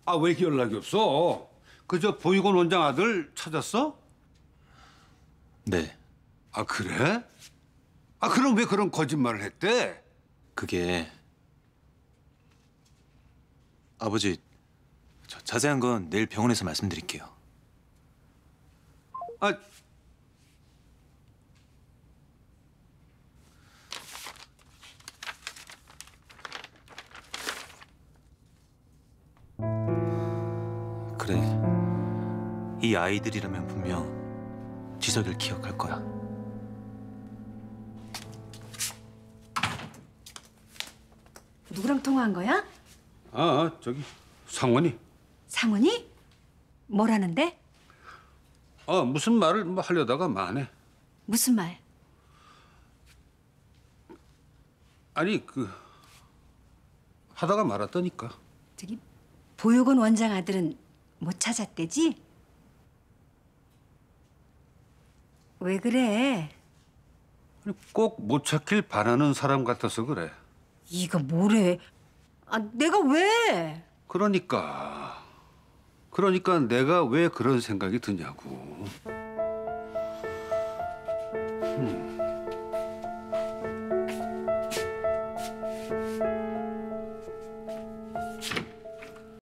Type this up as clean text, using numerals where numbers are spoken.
아, 왜 이렇게 연락이 없어? 그저 보육원 원장 아들 찾았어? 네, 아, 그래? 아, 그럼 왜 그런 거짓말을 했대? 그게 아버지, 저 자세한 건 내일 병원에서 말씀드릴게요. 아, 그래, 이 아이들이라면 분명 지석이를 기억할 거야. 누구랑 통화한 거야? 저기 상원이. 상훈이? 뭐라는데? 무슨 말을 뭐 하려다가 마네. 무슨 말? 아니, 하다가 말았다니까. 저기 보육원 원장 아들은 못 찾았대지? 왜 그래? 꼭 못 찾길 바라는 사람 같아서 그래. 이거 뭐래? 아, 내가 왜? 그러니까 내가 왜 그런 생각이 드냐고.